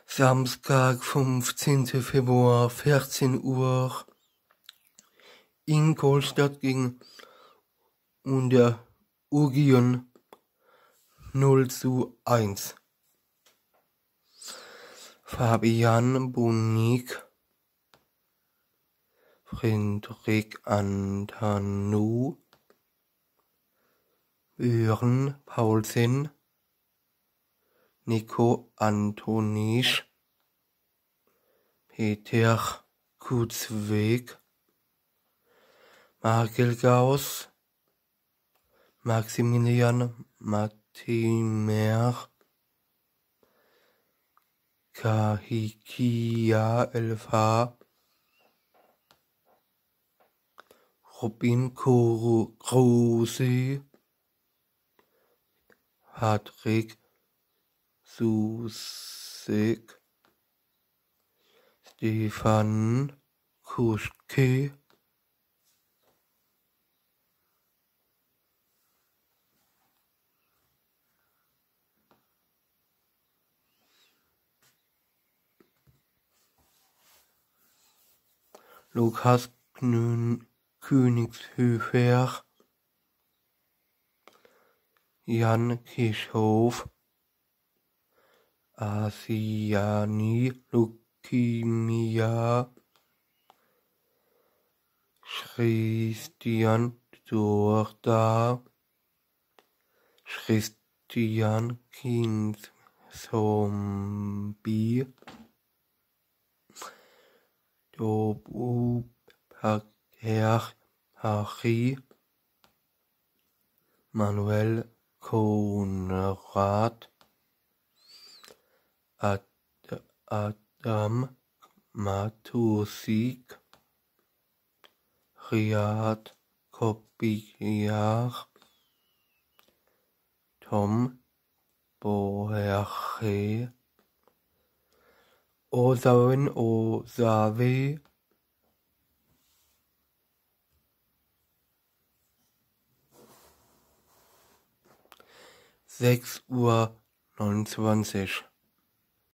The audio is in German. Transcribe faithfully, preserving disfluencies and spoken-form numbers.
Samstag, fünfzehnten Februar, vierzehn Uhr, Ingolstadt gegen Unterugion null zu eins. Fabian Bunig, Friedrich Antanu, Björn Paulsen, Nico Antonisch, Peter Kutzweg, Markel Gauss, Maximilian Matimer, Kahikia Elfa, Robin Kruse, Patrick Susek, Stefan Kuschke, Lukas Königshöfer, Jan Kirchhoff, Asiani Lukimia, Christian Dorda, Christian Kinzombie, Dobu Pater Pachi, Manuel Konrad, Ad Adam Matusik, Riyad Kopiar, Tom Boerche, Osawen Osave, sechs Uhr neunundzwanzig.